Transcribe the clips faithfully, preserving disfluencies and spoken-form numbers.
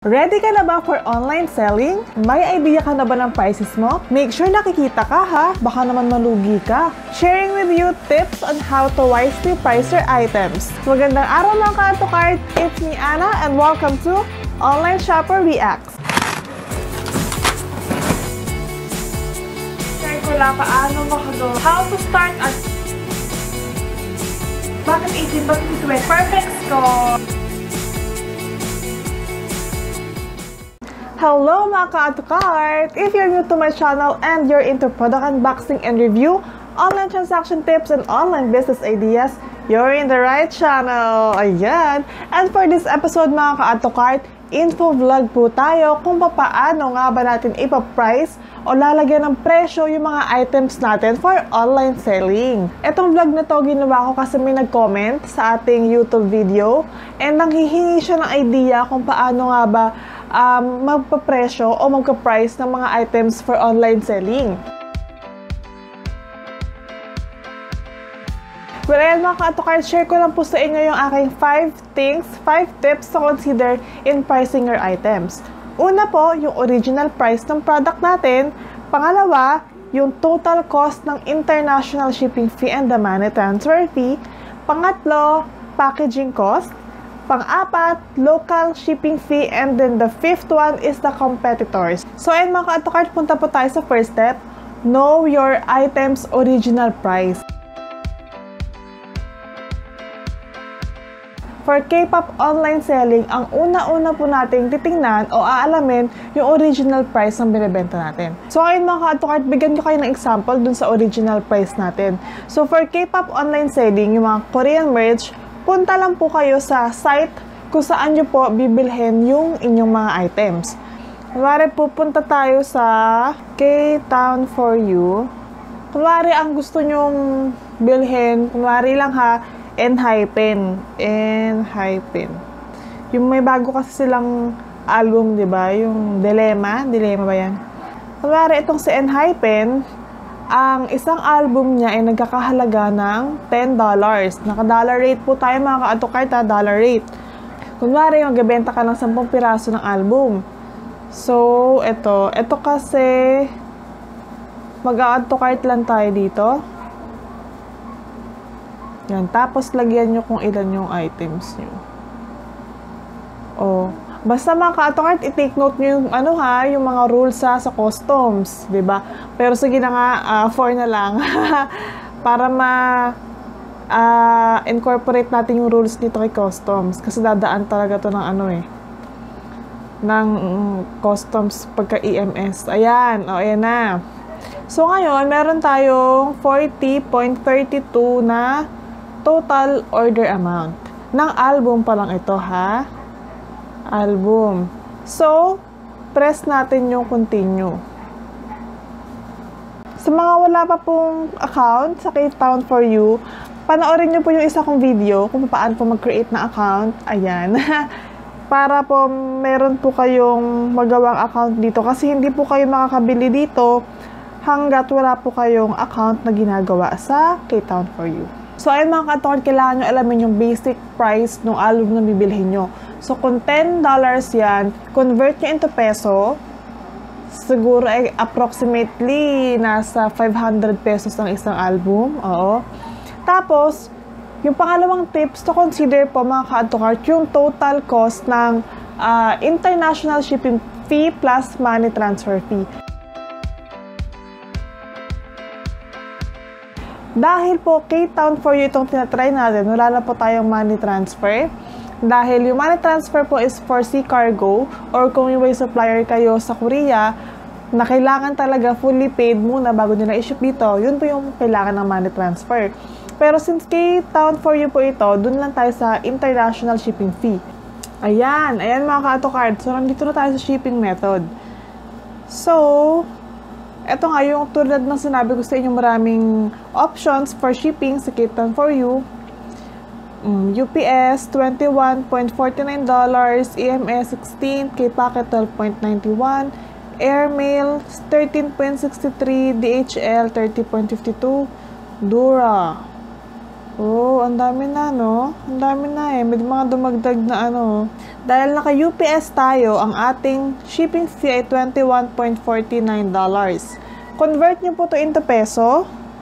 Ready ka na ba for online selling? May idea ka na ba ng prices mo? Make sure nakikita ka ha, baka naman malugi ka. Sharing with you tips on how to wisely price your items. Magandang araw mga ka-Add-to-Cart! It's me Anna and welcome to Online Shopper Reacts. Share ko lang paano makagawa. How to start at... Bakit eighteen? Bakit twenty? Perfect score! Hello mga ka-Add-to-Cart! If you're new to my channel and you're into product unboxing and review, online transaction tips, and online business ideas, you're in the right channel! Ayan! And for this episode mga ka-Add-to-Cart, info vlog po tayo kung paano nga ba natin ipaprice o lalagyan ng presyo yung mga items natin for online selling. Etong vlog na to ginawa ko kasi may nag-comment sa ating YouTube video and nanghihingi siya ng idea kung paano nga ba Um, magpapresyo o magka-price ng mga items for online selling. Well, ayan mga ka-Add-to-Cart, share ko lang po sa inyo yung aking five things, five tips to consider in pricing your items. Una po, yung original price ng product natin. Pangalawa, yung total cost ng international shipping fee and the money transfer fee. Pangatlo, packaging cost. Pang-apat, local shipping fee, and then the fifth one is the competitors. So, ayun mga ka-Add-to-Cart, punta po tayo sa first step. Know your item's original price. For K-pop online selling, ang una-una po nating titingnan o aalamin yung original price ng binibenta natin. So, ayun mga ka-Add-to-Cart, bigyan ko kayo ng example dun sa original price natin. So, for K-pop online selling, yung mga Korean merch, punta lang po kayo sa site kung saan nyo po bibilhin yung inyong mga items. Kunwari, pupunta tayo sa K-Town for You. Kunwari, ang gusto nyong bilhin, kunwari lang ha, Enhypen. Enhypen. Yung may bago kasi silang album, di ba? Yung Dilemma. Dilemma ba yan? Kunwari, itong si Enhypen, ang isang album niya ay nagkakahalaga ng ten dollars. Naka-dollar rate po tayo mga ka-Add-to-Cart ha, dollar rate. Kunwari, magbebenta ka ng sampung piraso ng album. So, ito. Ito kasi, mag-Add-to-Cart lang tayo dito. Yan. Tapos, lagyan nyo kung ilan yung items nyo. Oh. Basta mga ka-Add-to-Cart, i-take note nyo yung, ano ha, yung mga rules ha, sa customs, di ba? Pero sige na nga, uh, four na lang. Para ma-incorporate uh, natin yung rules dito kay customs. Kasi dadaan talaga to ng ano eh. Ng um, customs pagka E M S. Ayan, o, ayan na. So ngayon, meron tayong forty point three two na total order amount. Ng album pa lang ito ha. Album. So, press natin yung continue. Sa mga wala pa pong account sa K-Town for You, panoorin nyo po yung isa kong video kung paano po mag-create na account. Ayan. Para po meron po kayong magawang account dito kasi hindi po kayo makakabili dito hanggat wala po kayong account na ginagawa sa K-Town for You. So, ayun mga ka-Add-to-Cart, kailangan nyo alamin yung basic price ng album na bibilhin nyo. So, kung ten dollars yan, convert nyo into peso, siguro ay approximately nasa five hundred pesos ang isang album. Oo. Tapos, yung pangalawang tips to consider po mga ka-Add-to-Cart, yung total cost ng uh, international shipping fee plus money transfer fee. Dahil po K-Town for You itong tinatry natin, wala na po tayong money transfer. Dahil yung money transfer po is for sea cargo or kung yung way supplier kayo sa Korea na kailangan talaga fully paid muna bago nyo na-issue dito, yun po yung kailangan ng money transfer. Pero since K-Town for You po ito, dun lang tayo sa international shipping fee. Ayan, ayan mga ka-Add-to-Cart. So, nandito na tayo sa shipping method. So, eto nga yung tulad ng sinabi ko sa inyo, maraming options for shipping sa K-Town for You. Um, U P S, twenty-one point four nine dollars, E M S, sixteen, K-Packet, twelve point nine one, Airmail, thirteen point six three, D H L, thirty point five two, Dura, Oh, ang dami na, no? Ang dami na eh. May mga dumagdag na ano. Dahil naka-U P S tayo, ang ating shipping fee ay twenty-one point four nine dollars. Convert nyo po to into peso.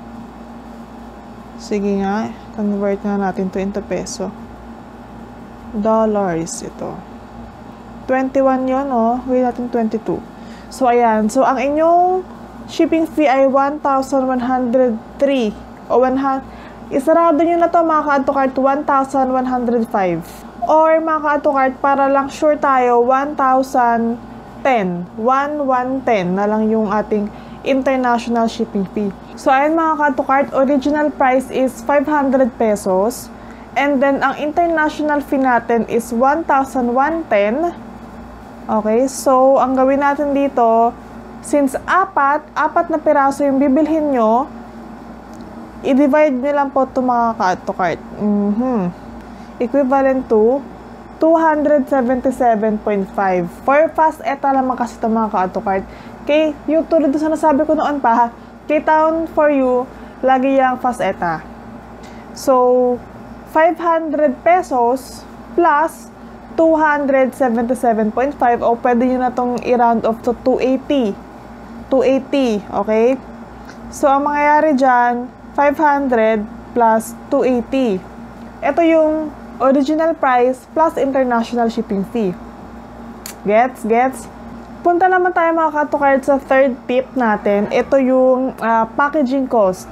Sige nga, convert nga natin to into peso. Dollars ito. twenty-one yun, oh. Gawin natin twenty-two. So, ayan. So, ang inyong shipping fee ay one thousand one hundred three. O one hundred. Isarado nyo na to mga ka-add to cart one thousand one hundred five. Or mga ka-add to cart para lang sure tayo one thousand ten. one thousand one hundred ten na lang yung ating international shipping fee. So ayan mga ka-add to cart, original price is five hundred pesos. And then ang international fee natin is one thousand one hundred ten. Okay, so ang gawin natin dito, since apat, apat na piraso yung bibilhin nyo, i-divide nyo lang po ito mga ka-add to cart. Mm-hmm. Equivalent to two hundred seventy-seven point five. For fast eta naman kasi ito mga ka-add to cart. Okay, yung tulad sa nasabi ko noon pa, kay Town for You, lagi yung fast eta. So, five hundred pesos plus two hundred seventy-seven point five o pwede nyo na itong i-round off to two eighty. two eighty, okay? So, ang mangyayari dyan, five hundred plus two eighty. Ito yung original price plus international shipping fee. Gets? Gets? Punta naman tayo mga ka-add to cart sa third tip natin. Ito yung uh, packaging cost.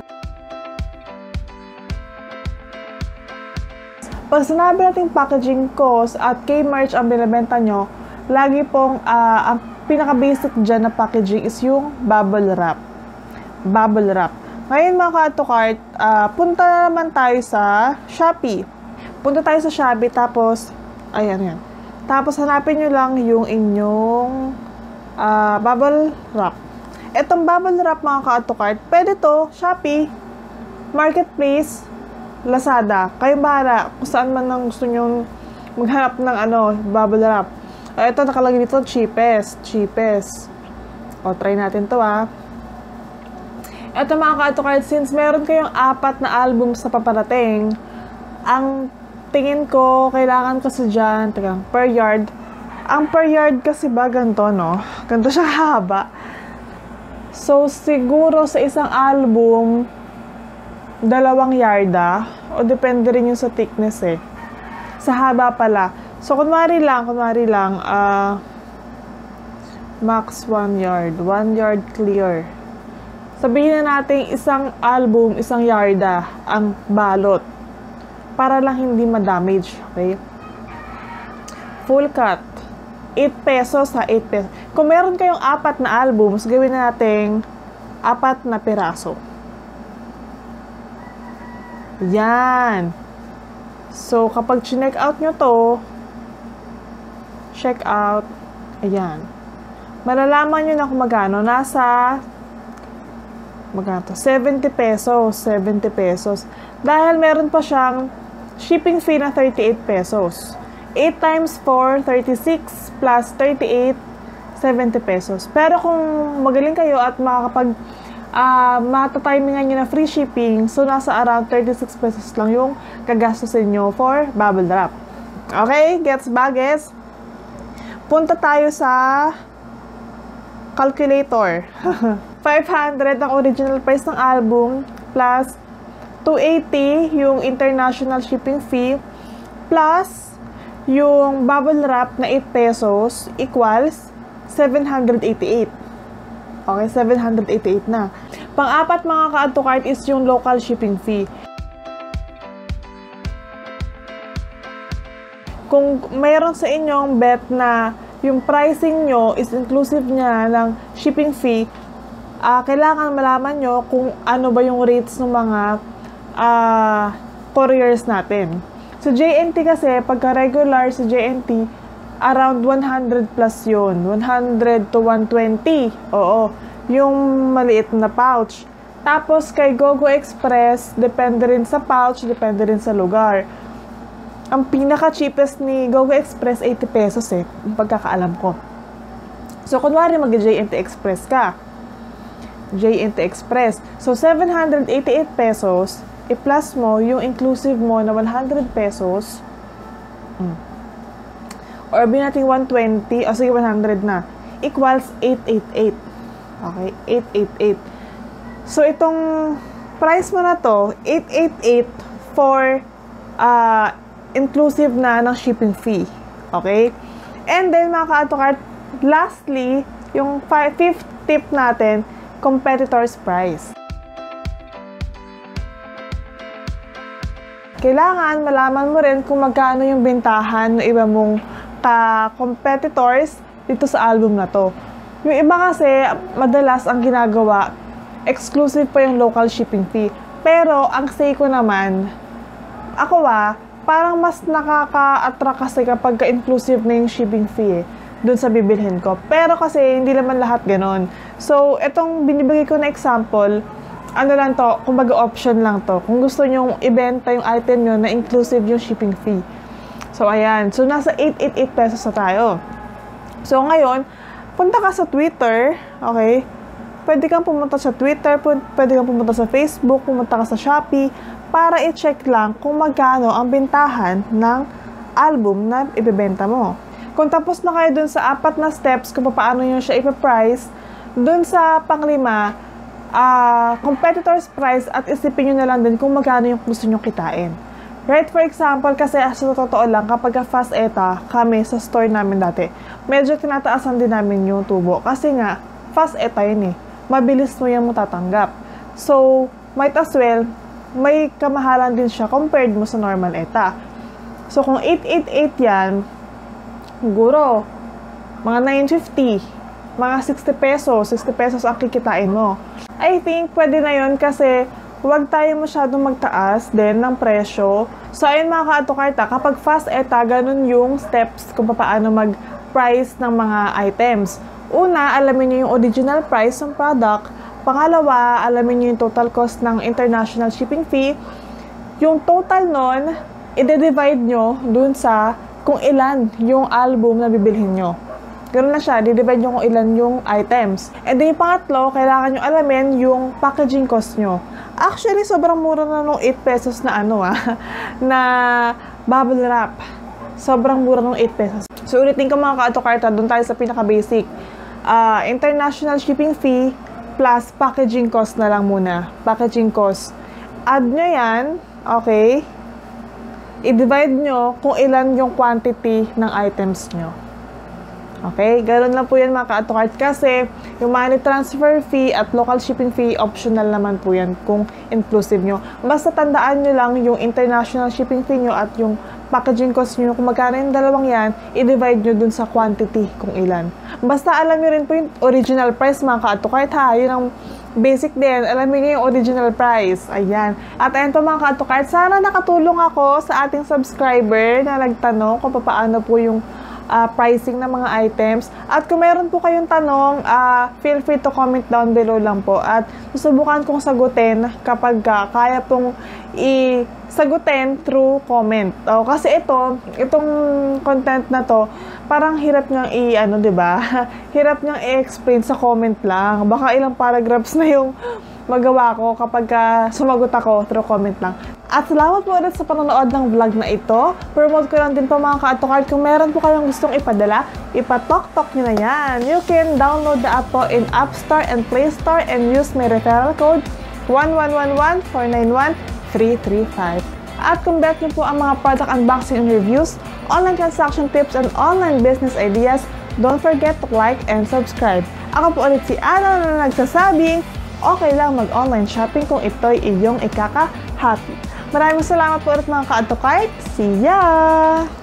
Pag sinabi natin packaging cost at K-Merch ang binibenta nyo, lagi pong uh, ang pinaka-basic dyan na packaging is yung bubble wrap. Bubble wrap. Ngayon mga ka-add to cart, uh, punta na naman tayo sa Shopee. Punta tayo sa Shopee, tapos, ayan yan. Tapos hanapin nyo lang yung inyong uh, bubble wrap. Itong bubble wrap mga ka-add to cart, pwede to, Shopee, Marketplace, Lazada. Kayong bahala kung saan man ang gusto nyong maghanap ng ano, bubble wrap. Uh, ito nakalagay dito, cheapest. Cheapest. O, try natin to ah. Ito mga ka-add to cart, since meron kayong apat na albums na paparating, ang tingin ko, kailangan kasi dyan, tagang, per yard. Ang per yard kasi ba ganito, no? Ganito siya haba. So, siguro sa isang album, dalawang yarda, o depende rin yung sa thickness eh. Sa haba pala. So, kunwari lang, kunwari lang, uh, max one yard, one yard clear. Sabihin na natin isang album, isang yarda ang balot para lang hindi ma-damage, okay? Full cut, eight pesos ha, eight pesos. Kung meron kayong apat na albums, gawin na natin apat na piraso. Yan. So, kapag check out nyo to, check out, ayan. Malalaman nyo na kung magkano. Nasa magkano to? seventy pesos. seventy pesos. Dahil meron pa siyang shipping fee na thirty-eight pesos. eight times four, thirty-six plus thirty-eight, seventy pesos. Pero kung magaling kayo at makakapag uh, matatimingan nyo na free shipping, so nasa around thirty-six pesos lang yung kagastusin nyo for bubble wrap. Okay? Gets ba, guys? Punta tayo sa calculator. five hundred ang original price ng album plus two eighty yung international shipping fee plus yung bubble wrap na eight pesos equals seven hundred eighty-eight. Okay, seven hundred eighty-eight na. Pang-apat mga ka-add to cart is yung local shipping fee. Kung mayroon sa inyong bet na yung pricing nyo is inclusive niya ng shipping fee, Uh, kailangan malaman nyo kung ano ba yung rates ng mga uh, couriers natin. So, J N T kasi, pagka regular sa J N T, around one hundred plus yun. one hundred to one twenty. Oo. Yung maliit na pouch. Tapos, kay GoGo Express, depende rin sa pouch, depende rin sa lugar. Ang pinaka-cheapest ni GoGo Express, eighty pesos eh. Yung pagkakaalam ko. So, kunwari mag-J N T Express ka. J N T Express. So, seven hundred eighty-eight pesos i-plus mo yung inclusive mo na one hundred pesos, hmm, or bin natin one twenty, o sige one hundred na, equals eight eighty-eight. Okay, eight eighty-eight. So, itong price mo na to, eight eighty-eight for uh, inclusive na ng shipping fee. Okay? And then, mga ka-AutoCart, lastly, yung fifth tip natin, competitor's price. Kailangan malaman mo rin kung magkano yung bentahan ng iba mong ka-competitors dito sa album na to. Yung iba kasi, madalas ang ginagawa, exclusive pa yung local shipping fee. Pero, ang say ko naman, ako ah, parang mas nakaka-attract kasi kapag ka-inclusive na yung shipping fee eh, dun sa bibilhin ko. Pero kasi, hindi naman lahat ganon. So, itong binibigay ko na example, ano lang to, kumbaga option lang to. Kung gusto nyong ibenta yung item nyo na inclusive yung shipping fee. So, ayan. So, nasa eight eighty-eight pesos na tayo. So, ngayon, punta ka sa Twitter, okay? Pwede kang pumunta sa Twitter, pwede kang pumunta sa Facebook, pumunta ka sa Shopee, para i-check lang kung magkano ang bentahan ng album na ibebenta mo. Kung tapos na kayo dun sa apat na steps kung paano nyo siya ipa-price, dun sa panglima, uh, competitor's price at isipin nyo na lang din kung magkano yung gusto nyo kitain. Right? For example, kasi sa totoo lang, kapag fast eta kami sa store namin dati, medyo tinataasan din namin yung tubo. Kasi nga, fast eta yun eh. Mabilis mo yan mo tatanggap. So, might as well, may kamahalan din siya compared mo sa normal eta. So, kung eight eighty-eight yan, siguro, mga nine fifty, mga sixty pesos, sixty pesos ang kikitain mo. I think pwede na yun kasi huwag tayo masyadong magtaas din ng presyo. So, ayun mga ka-AutoCart, kapag fast eta, ganun yung steps kung paano mag-price ng mga items. Una, alamin nyo yung original price ng product. Pangalawa, alamin nyo yung total cost ng international shipping fee. Yung total nun, i-divide nyo dun sa kung ilan yung album na bibilhin nyo. Ganun na siya, di-divide nyo kung ilan yung items. And then yung pangatlo, kailangan nyo alamin yung packaging cost nyo. Actually, sobrang mura na nung eight pesos na ano ah, na bubble wrap. Sobrang mura nung eight pesos. So, ulitin ko mga ka-AutoCart, doon tayo sa pinaka-basic. Uh, international shipping fee plus packaging cost na lang muna. Packaging cost. Add nyo yan, okay? I-divide nyo kung ilan yung quantity ng items nyo. Okay? Ganoon lang po yan mga ka-AutoCart kasi yung money transfer fee at local shipping fee, optional naman po yan kung inclusive nyo. Basta tandaan nyo lang yung international shipping fee nyo at yung packaging cost nyo, kung magkano yung dalawang yan, i-divide nyo dun sa quantity kung ilan. Basta alam nyo rin po yung original price mga ka-AutoCart ha. Yun ang basic din. Alam nyo yung original price. Ayan. At ayan po mga ka-AutoCart, sana nakatulong ako sa ating subscriber na nagtanong kung paano po yung uh, pricing ng mga items. At kung meron po kayong tanong, uh, feel free to comment down below lang po. At susubukan kong sagutin kapag uh, kaya pong i-sagutin through comment. O, kasi ito, itong content na to, parang hirap niyang i, ano, diba? Hirap niyang i-explain sa comment lang. Baka ilang paragraphs na yung magawa ko kapag uh, sumagot ako through comment lang. At salamat po ulit sa panonood ng vlog na ito. Promote ko lang din po mga ka-AutoCart. Kung meron po kayong gustong ipadala, ipatok-tok nyo na yan. You can download the app po in App Store and Play Store and use my referral code one one one one four nine one three three five. At kung bet nyo po ang mga product unboxing and reviews, online transaction tips, and online business ideas, don't forget to like and subscribe. Ako po ulit si Ana na nagsasabing, okay lang mag-online shopping kung ito'y iyong ikaka-happy. Maraming salamat po ulit mga ka-AutoCart. See ya!